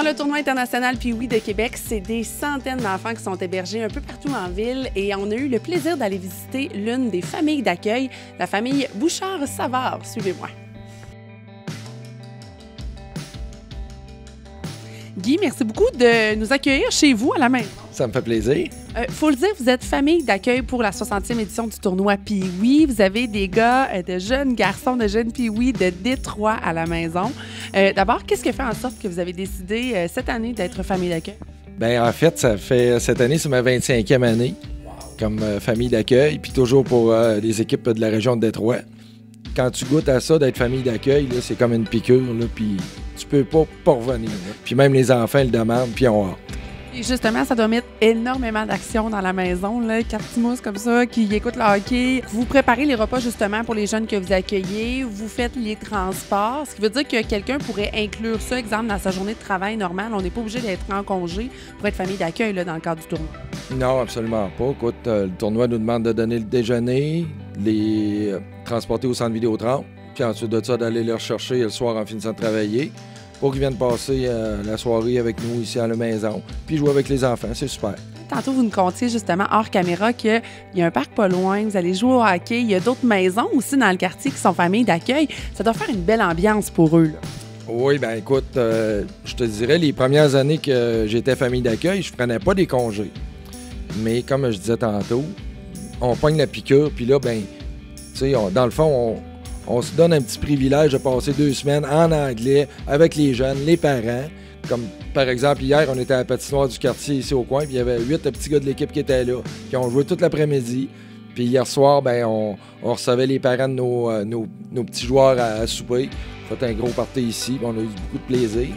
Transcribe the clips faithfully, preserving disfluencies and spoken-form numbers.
le tournoi international Pee-Wee de Québec, c'est des centaines d'enfants qui sont hébergés un peu partout en ville et on a eu le plaisir d'aller visiter l'une des familles d'accueil, la famille Bouchard-Savard. Suivez-moi. Guy, merci beaucoup de nous accueillir chez vous à la maison. Ça me fait plaisir. Il euh, faut le dire, vous êtes famille d'accueil pour la soixantième édition du tournoi Pee-Wee. Vous avez des gars, euh, de jeunes garçons, de jeunes Pee-Wee de Détroit à la maison. Euh, D'abord, qu'est-ce qui fait en sorte que vous avez décidé euh, cette année d'être famille d'accueil? Bien, en fait, ça fait cette année, c'est ma vingt-cinquième année comme euh, famille d'accueil, puis toujours pour euh, les équipes de la région de Détroit. Quand tu goûtes à ça, d'être famille d'accueil, c'est comme une piqûre, là, puis tu peux pas, pas revenir. Là. Puis même les enfants le demandent, puis on hâte. Et justement, ça doit mettre énormément d'action dans la maison, là, quatre petits mousses comme ça qui écoutent le hockey. Vous préparez les repas justement pour les jeunes que vous accueillez, vous faites les transports, ce qui veut dire que quelqu'un pourrait inclure ça, exemple, dans sa journée de travail normale. On n'est pas obligé d'être en congé pour être famille d'accueil là, dans le cadre du tournoi. Non, absolument pas. Écoute, euh, le tournoi nous demande de donner le déjeuner, les euh, transporter au centre Vidéotron, puis ensuite de ça, d'aller les rechercher le soir en finissant de travailler, pour qu'ils viennent passer euh, la soirée avec nous ici à la maison, puis jouer avec les enfants. C'est super. Tantôt, vous nous contiez justement hors caméra qu'il y a un parc pas loin, vous allez jouer au hockey. Il y a d'autres maisons aussi dans le quartier qui sont familles d'accueil. Ça doit faire une belle ambiance pour eux, là. Oui, bien écoute, euh, je te dirais, les premières années que j'étais famille d'accueil, je prenais pas des congés. Mais comme je disais tantôt, on pogne la piqûre, puis là, ben, tu sais, dans le fond, on... On se donne un petit privilège de passer deux semaines en anglais avec les jeunes, les parents. Comme par exemple, hier, on était à la patinoire du quartier ici au coin, puis il y avait huit petits gars de l'équipe qui étaient là, qui ont joué toute l'après-midi. Puis hier soir, ben, on, on recevait les parents de nos, euh, nos, nos petits joueurs à, à souper. On a fait un gros party ici, puis on a eu beaucoup de plaisir.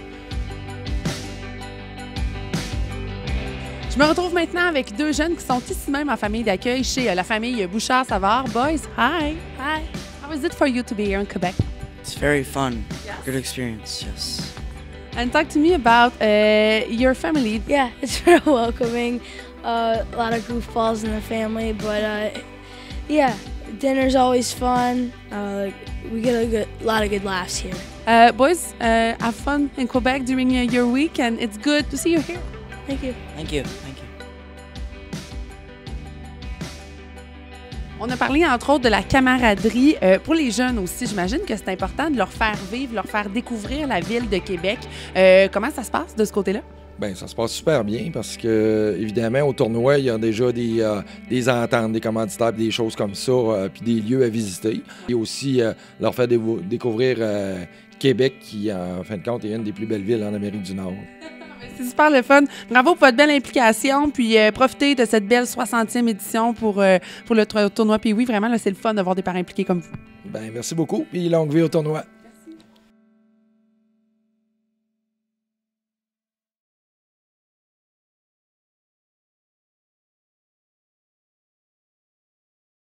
Je me retrouve maintenant avec deux jeunes qui sont ici même en famille d'accueil chez euh, la famille Bouchard-Savard. Boys, hi! Hi. How is it for you to be here in Quebec? It's very fun. Yes. Good experience, yes. And talk to me about uh, your family. Yeah, it's very welcoming. Uh, a lot of goofballs in the family, but uh, yeah, dinner's always fun. Uh, we get a good, lot of good laughs here. Uh, boys, uh, have fun in Quebec during uh, your week, and it's good to see you here. Thank you. Thank you. Thank you. On a parlé entre autres de la camaraderie. Euh, pour les jeunes aussi, j'imagine que c'est important de leur faire vivre, leur faire découvrir la ville de Québec. Euh, comment ça se passe de ce côté-là? Bien, ça se passe super bien parce que, évidemment, au tournoi, il y a déjà des, euh, des ententes, des commanditaires, des choses comme ça, euh, puis des lieux à visiter. Et aussi, euh, leur faire dé découvrir euh, Québec, qui, en fin de compte, est une des plus belles villes en Amérique du Nord. C'est super le fun. Bravo pour votre belle implication. Puis euh, profitez de cette belle soixantième édition pour, euh, pour le tournoi Pee-Wee. Vraiment, c'est le fun de voir des parents impliqués comme vous. Bien, merci beaucoup. Puis longue vie au tournoi.